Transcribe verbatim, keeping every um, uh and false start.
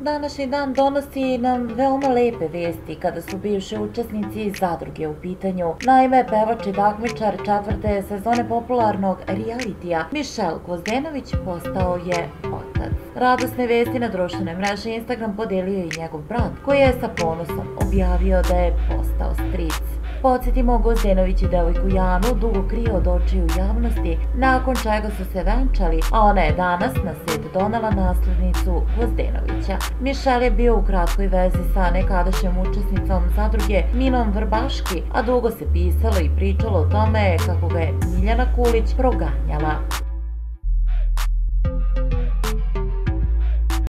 Današnji dan donosi nam veoma lepe vesti kada su bivši učesnici zadruge u pitanju. Naime, pevač i takmičar četvrte sezone popularnog realitija Mišel Gvozdenović postao je otac. Radosne vesti na društvenoj mreži Instagram podelio i njegov brat, koji je sa ponosom objavio da je postao stric. Podsjetimo, Gvozdenović i devojku Janu dugo krio od očiju javnosti, nakon čega su se venčali, a ona je danas na svet donela naslednicu Gvozdenovića. Mišel je bio u kratkoj vezi sa nekadašnjom učesnicom zadruge Minom Vrbaški, a dugo se pisalo i pričalo o tome kako ga je Miljana Kulić proganjala.